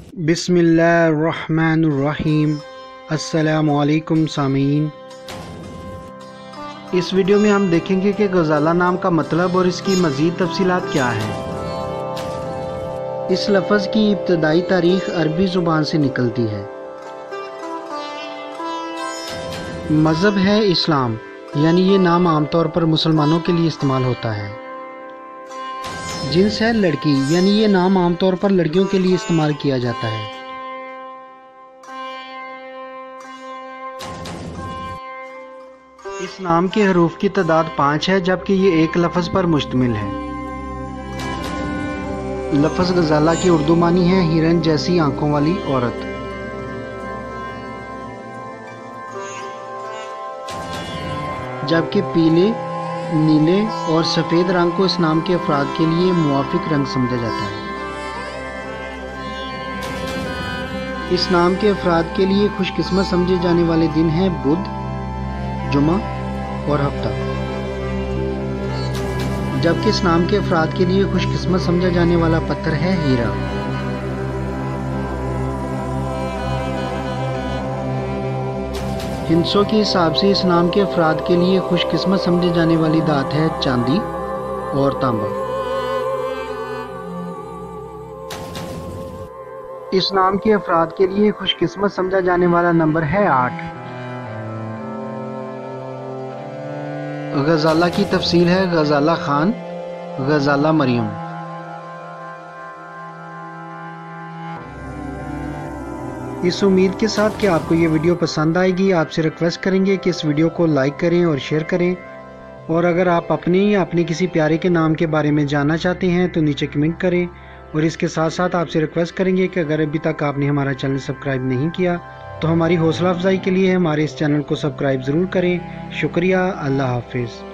बिस्मिल्लाहिर्रहमानिर्रहीम। अस्सलामुअलैकुम सामीन। इस वीडियो में हम देखेंगे कि गज़ाला नाम का मतलब और इसकी मज़ीद तफसीलात क्या है। इस लफ्ज़ की इब्तदाई तारीख़ अरबी ज़ुबान से निकलती है। मज़हब है इस्लाम, यानी ये नाम आमतौर पर मुसलमानों के लिए इस्तेमाल होता है। जिन्स है लड़की, यानी ये नाम आमतौर पर लड़कियों के लिए इस्तेमाल किया जाता है। इस नाम के हरूफ की तादाद 5 है, जबकि ये एक लफ्ज़ पर मुश्तमिल है। लफ्ज़ गज़ाला की उर्दू मानी है हिरन जैसी आंखों वाली औरत। जबकि पीले, नीले और सफ़ेद रंग को इस नाम के अफराद के लिए मुवाफिक रंग समझा जाता है। इस नाम के अफराद के लिए खुशकिस्मत समझे जाने वाले दिन हैं बुध, जुमा और हफ्ता। जबकि इस नाम के अफराद के लिए खुशकिस्मत समझा जाने वाला पत्थर है हीरा। हिंसों के हिसाब से इस नाम के अफराद के लिए खुशकिस्मत समझे जाने वाली धात है चांदी और तांबा। इस नाम के अफराद के लिए खुशकिस्मत समझा जाने वाला नंबर है 8। गज़ाला की तफसील है गज़ाला खान, गज़ाला मरियम। इस उम्मीद के साथ कि आपको ये वीडियो पसंद आएगी, आपसे रिक्वेस्ट करेंगे कि इस वीडियो को लाइक करें और शेयर करें। और अगर आप अपने या अपने किसी प्यारे के नाम के बारे में जानना चाहते हैं तो नीचे कमेंट करें। और इसके साथ साथ आपसे रिक्वेस्ट करेंगे कि अगर अभी तक आपने हमारा चैनल सब्सक्राइब नहीं किया तो हमारी हौसला अफजाई के लिए हमारे इस चैनल को सब्सक्राइब ज़रूर करें। शुक्रिया। अल्लाह हाफिज़।